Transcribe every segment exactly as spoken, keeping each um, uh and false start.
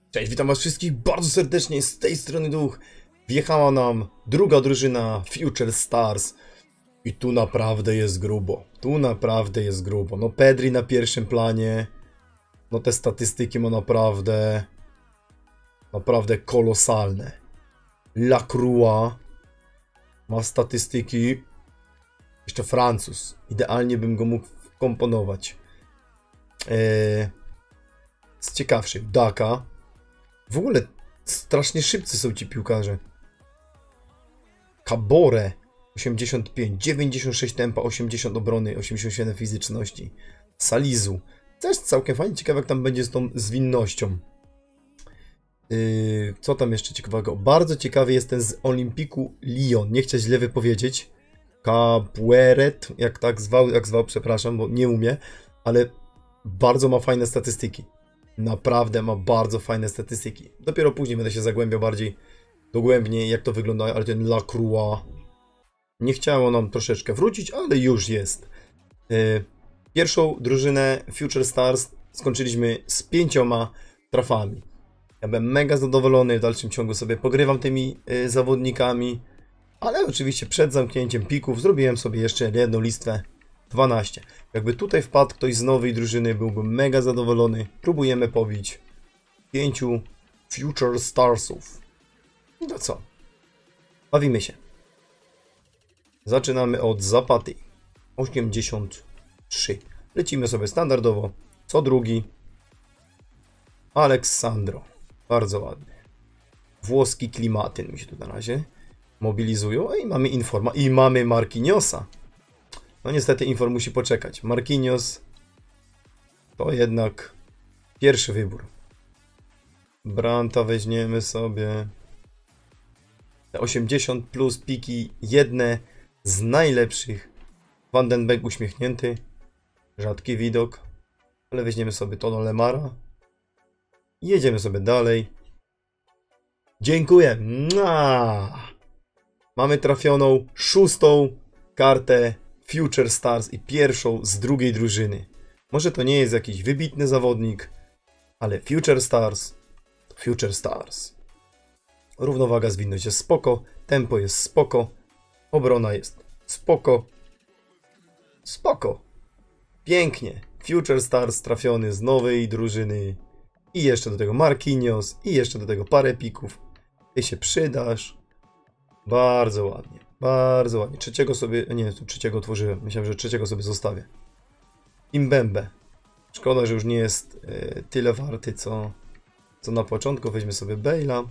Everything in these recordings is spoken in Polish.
Cześć, witam was wszystkich bardzo serdecznie, z tej strony Duch. Wjechała nam druga drużyna Future Stars. I tu naprawdę jest grubo, tu naprawdę jest grubo. No Pedri na pierwszym planie. No te statystyki ma naprawdę, naprawdę kolosalne. Lacroix ma statystyki. Jeszcze Francuz, idealnie bym go mógł wkomponować. Eee, z ciekawszych, Daka. W ogóle strasznie szybcy są ci piłkarze. Kabore osiemdziesiąt pięć, dziewięćdziesiąt sześć tempa, osiemdziesiąt obrony, osiemdziesiąt siedem fizyczności. Salizu. Też całkiem fajnie, ciekawe jak tam będzie z tą zwinnością. Yy, co tam jeszcze ciekawego? Bardzo ciekawy jest ten z Olimpiku Lyon. Nie chcę źle wypowiedzieć. Cabueret, jak tak zwał, jak zwał, przepraszam, bo nie umie, ale bardzo ma fajne statystyki. Naprawdę ma bardzo fajne statystyki. Dopiero później będę się zagłębiał bardziej dogłębnie, jak to wygląda, ale ten Lacroix nie chciało nam troszeczkę wrócić, ale już jest. Pierwszą drużynę Future Stars skończyliśmy z pięcioma trafami. Ja byłem mega zadowolony, w dalszym ciągu sobie pogrywam tymi zawodnikami, ale oczywiście przed zamknięciem pików zrobiłem sobie jeszcze jedną listwę. dwanaście. Jakby tutaj wpadł ktoś z nowej drużyny, byłbym mega zadowolony. Próbujemy pobić pięciu Future Starsów. I to co? Bawimy się. Zaczynamy od Zapaty. osiemdziesiąt trzy. Lecimy sobie standardowo. Co drugi. Aleksandro. Bardzo ładny. Włoski klimatyn mi się tu na razie mobilizują. I mamy Informa. I mamy Marquinhosa. No niestety Inform musi poczekać. Marquinhos to jednak pierwszy wybór. Branta weźmiemy sobie. Te osiemdziesiąt plus piki, jedne z najlepszych. Van den Beek uśmiechnięty. Rzadki widok. Ale weźmiemy sobie Tono Lemara. I jedziemy sobie dalej. Dziękuję. Mua! Mamy trafioną szóstą kartę Future Stars i pierwszą z drugiej drużyny. Może to nie jest jakiś wybitny zawodnik, ale Future Stars to Future Stars. Równowaga, zwinność jest spoko, tempo jest spoko, obrona jest spoko. Spoko. Pięknie. Future Stars trafiony z nowej drużyny. I jeszcze do tego Marquinhos, i jeszcze do tego parę pików. Ty się przydasz. Bardzo ładnie. Bardzo ładnie. Trzeciego sobie... Nie, tu trzeciego otworzyłem. Myślałem, że trzeciego sobie zostawię. Imbembe. Szkoda, że już nie jest e, tyle warty, co, co na początku. Weźmy sobie Bale'a.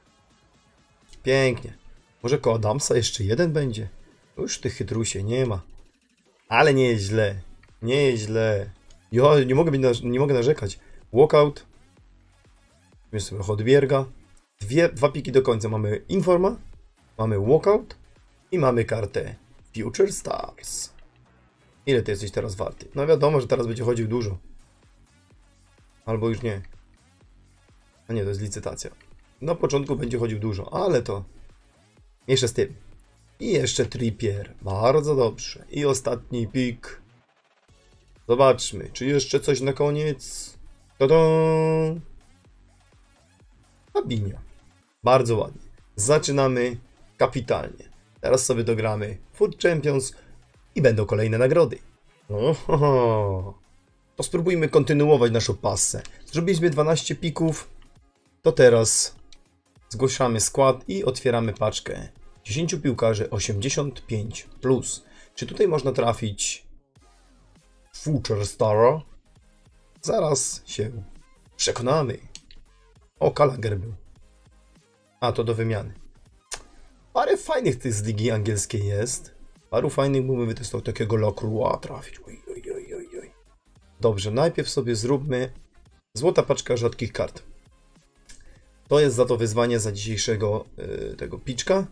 Pięknie. Może koło Adamsa jeszcze jeden będzie? Już tych chytrusie nie ma. Ale nie jest źle. Nie jest źle. Jo, nie mogę, być, nie mogę narzekać. Walkout. Weźmy sobie Hodbjerga. Dwie, dwa piki do końca. Mamy Informa. Mamy Walkout. I mamy kartę Future Stars. Ile ty jesteś teraz warty? No wiadomo, że teraz będzie chodził dużo. Albo już nie. A nie, to jest licytacja. Na początku będzie chodził dużo, ale to... Jeszcze z tym. I jeszcze Trippier. Bardzo dobrze. I ostatni pik. Zobaczmy, czy jeszcze coś na koniec. Tada! Fabinho. Bardzo ładnie. Zaczynamy kapitalnie. Teraz sobie dogramy Food Champions i będą kolejne nagrody. Ohoho. To spróbujmy kontynuować naszą passę. Zrobiliśmy dwanaście pików. To teraz zgłaszamy skład i otwieramy paczkę dziesięciu piłkarzy osiemdziesiąt pięć plus. Czy tutaj można trafić Future Stara? Zaraz się przekonamy. O, Gallagher był. A, to do wymiany. Parę fajnych tych z ligi angielskiej jest. Paru fajnych mógłbym wytestować takiego Lacroix trafić. Oj, oj, oj, oj, oj. Dobrze, najpierw sobie zróbmy złota paczka rzadkich kart. To jest za to wyzwanie za dzisiejszego yy, tego piczka.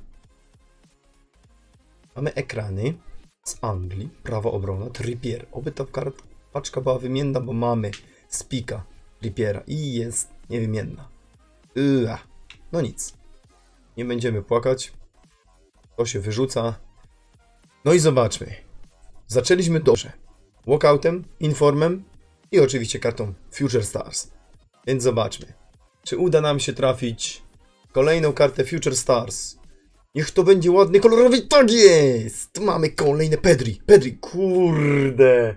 Mamy ekrany z Anglii. Prawa obrona. Trippier. Oby ta kart, paczka była wymienna, bo mamy spika Trippiera i jest niewymienna. Yy, no nic. Nie będziemy płakać. To się wyrzuca. No i zobaczmy. Zaczęliśmy dobrze. Walkoutem, Informem i oczywiście kartą Future Stars. Więc zobaczmy. czy uda nam się trafić kolejną kartę Future Stars. Niech to będzie ładny, kolorowy. Tak jest! Mamy kolejne Pedri. Pedri, kurde.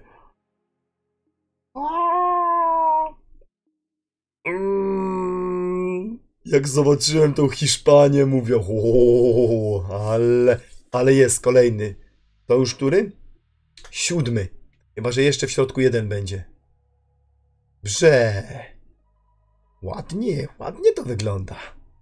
Jak zobaczyłem tą Hiszpanię, mówię, o, ale, ale jest kolejny. To już który? Siódmy. Chyba że jeszcze w środku jeden będzie. Brze. Ładnie, ładnie to wygląda.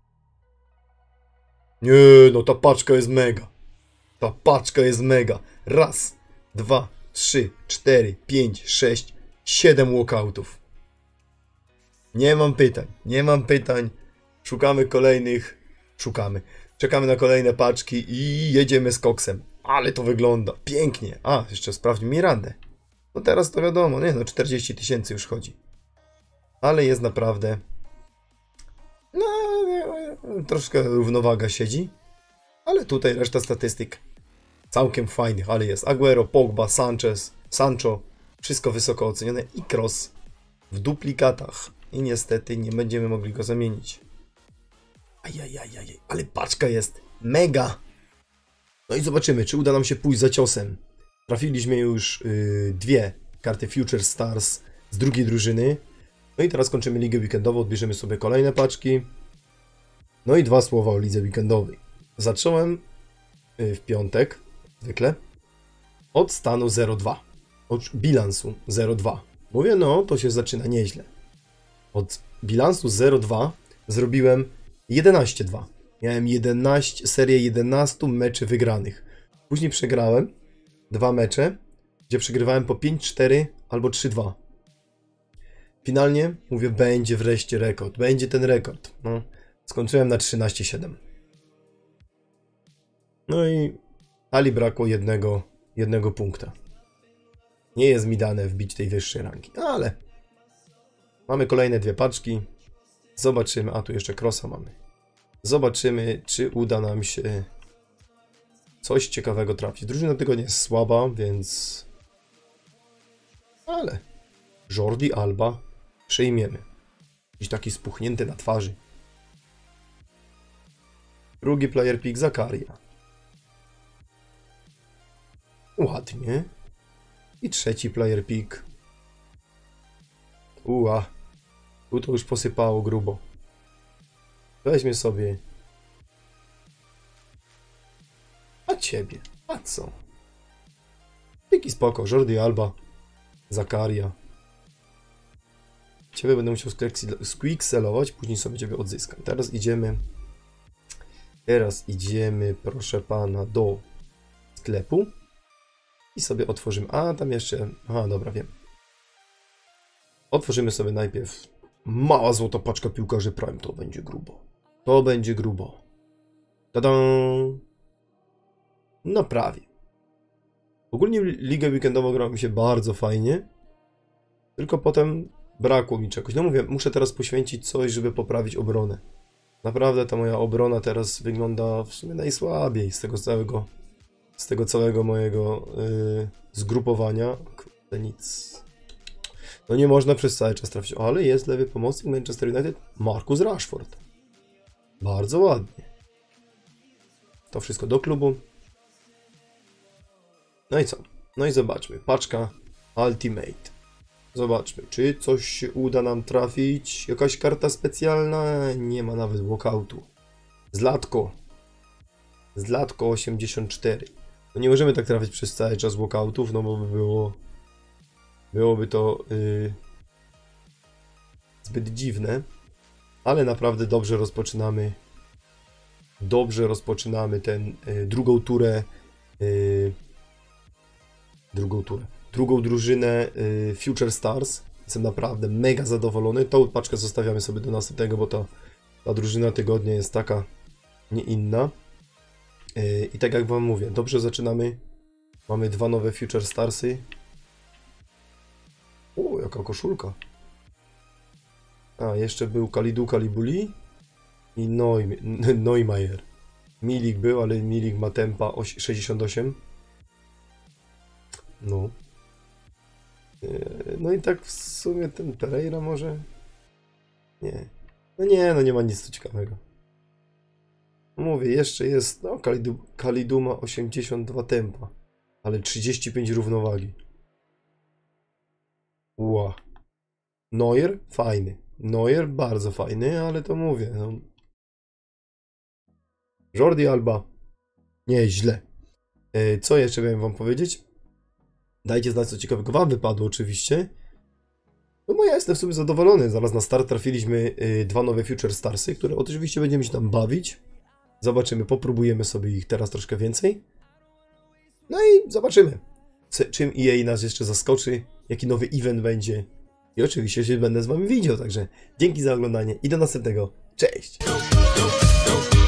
Nie, no ta paczka jest mega. Ta paczka jest mega. Raz, dwa, trzy, cztery, pięć, sześć, siedem walkoutów. Nie mam pytań, nie mam pytań. Szukamy kolejnych. Szukamy. Czekamy na kolejne paczki i jedziemy z koksem. Ale to wygląda pięknie. A, jeszcze sprawdźmy Mirandę. No teraz to wiadomo, nie? No czterdzieści tysięcy już chodzi. Ale jest naprawdę... No, troszkę równowaga siedzi. Ale tutaj reszta statystyk całkiem fajnych. Ale jest Aguero, Pogba, Sanchez, Sancho. Wszystko wysoko ocenione. I Kroos w duplikatach. I niestety nie będziemy mogli go zamienić. Ajajajaj, ale paczka jest mega. No i zobaczymy, czy uda nam się pójść za ciosem. Trafiliśmy już yy, dwie karty Future Stars z drugiej drużyny. No i teraz kończymy ligę weekendową, odbierzemy sobie kolejne paczki. No i dwa słowa o lidze weekendowej. Zacząłem yy, w piątek, zwykle, od stanu zero dwa. Od bilansu zero dwa. Mówię, no to się zaczyna nieźle. Od bilansu zero dwa zrobiłem jedenaście dwa. Miałem jedenaście, serię jedenastu meczy wygranych. Później przegrałem dwa mecze, gdzie przegrywałem po pięć cztery albo trzy dwa. Finalnie mówię, będzie wreszcie rekord. Będzie ten rekord. No, skończyłem na trzynaście siedem. No i Ali brakło jednego, jednego punkta. Nie jest mi dane wbić tej wyższej rangi, ale mamy kolejne dwie paczki. Zobaczymy. A tu jeszcze Kroosa mamy. Zobaczymy, czy uda nam się coś ciekawego trafić. Drużyna tego nie jest słaba, więc... Ale Jordi Alba przejmiemy. Jakiś taki spuchnięty na twarzy. Drugi player pick Zakaria. Ładnie. I trzeci player pick. Uła. Tu to już posypało grubo. Weźmy sobie. A ciebie? A co? Taki spoko. Jordi Alba. Zakaria. Ciebie będę musiał squeakselować, później sobie ciebie odzyskam. Teraz idziemy. Teraz idziemy, proszę pana, do sklepu. I sobie otworzymy. A, tam jeszcze... Aha, dobra, wiem. Otworzymy sobie najpierw mała złota paczka piłkarzy Prime. To będzie grubo. To będzie grubo. Tada! No prawie. Ogólnie ligę weekendową grała mi się bardzo fajnie. Tylko potem brakło mi czegoś. No mówię, muszę teraz poświęcić coś, żeby poprawić obronę. Naprawdę ta moja obrona teraz wygląda w sumie najsłabiej z tego całego z tego całego mojego yy, zgrupowania. Kurde, nic. No nie można przez cały czas trafić. O, ale jest lewy pomocnik Manchester United. Marcus Rashford. Bardzo ładnie. To wszystko do klubu. No i co? No i zobaczmy. Paczka Ultimate. Zobaczmy, czy coś się uda nam trafić. Jakaś karta specjalna? Nie ma nawet walkoutu. Zlatko. Zlatko osiemdziesiąt cztery. No nie możemy tak trafić przez cały czas walkoutów, no bo by było... Byłoby to yy, zbyt dziwne. Ale naprawdę dobrze rozpoczynamy. Dobrze rozpoczynamy ten yy, drugą turę. Yy, drugą turę. Drugą drużynę yy, Future Stars. Jestem naprawdę mega zadowolony. Tą paczkę zostawiamy sobie do następnego, bo ta, ta drużyna tygodnia jest taka, nie inna. Yy, I tak jak wam mówię, dobrze zaczynamy. Mamy dwa nowe Future Starsy. O, jaka koszulka. A, jeszcze był Kalidou Kalibuli i Neumayer. Milik był, ale Milik ma tempa sześćdziesiąt osiem. No. No i tak w sumie ten Pereira może? Nie. No nie, no nie ma nic tu ciekawego. Mówię, jeszcze jest, no Kalidu, Kalidu ma osiemdziesiąt dwa tempa, ale trzydzieści pięć równowagi. Ła. Neuer? Fajny. Neuer? Bardzo fajny, ale to mówię, no. Jordi Alba? Nie, źle. E, co jeszcze miałem wam powiedzieć? Dajcie znać, co ciekawego wam wypadło oczywiście. No bo ja jestem w sumie zadowolony. Zaraz na start trafiliśmy y, dwa nowe Future Starsy, które oczywiście będziemy się tam bawić. Zobaczymy, popróbujemy sobie ich teraz troszkę więcej. No i zobaczymy, C czym E A nas jeszcze zaskoczy, jaki nowy event będzie. I oczywiście się będę z wami widział, także dzięki za oglądanie i do następnego. Cześć!